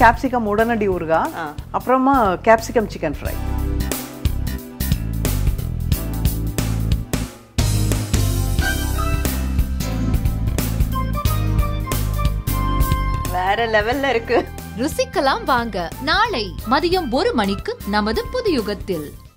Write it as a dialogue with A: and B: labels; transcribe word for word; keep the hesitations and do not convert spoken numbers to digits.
A: Capsicum உடனடி ஊறுகாய், அப்புறமா கேப்சிகம் சிக்கன் ஃப்ரை.
B: வேற லெவல்ல இருக்கு.
C: ருசிக்கலாம் வாங்க. நாளை மதியம் ஒரு மணிக்கு நமது புது யுகத்தில்.